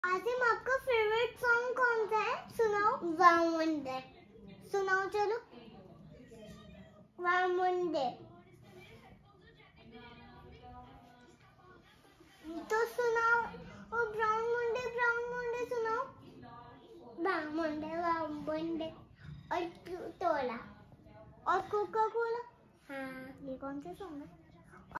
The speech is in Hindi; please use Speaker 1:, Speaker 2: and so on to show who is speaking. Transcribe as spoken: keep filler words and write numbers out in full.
Speaker 1: आसिम, आपका फेवरेट सॉन्ग कौन सा है? सुनाओ। वाह मुंडे सुनाओ। चलो वाह मुंडे तो सुनाओ। ओ ब्राउन मुंडे ब्राउन मुंडे सुनाओ। वाह मुंडे वाह मुंडे और तोला और कोका कोला। हाँ, ये कौन सा सॉन्ग है?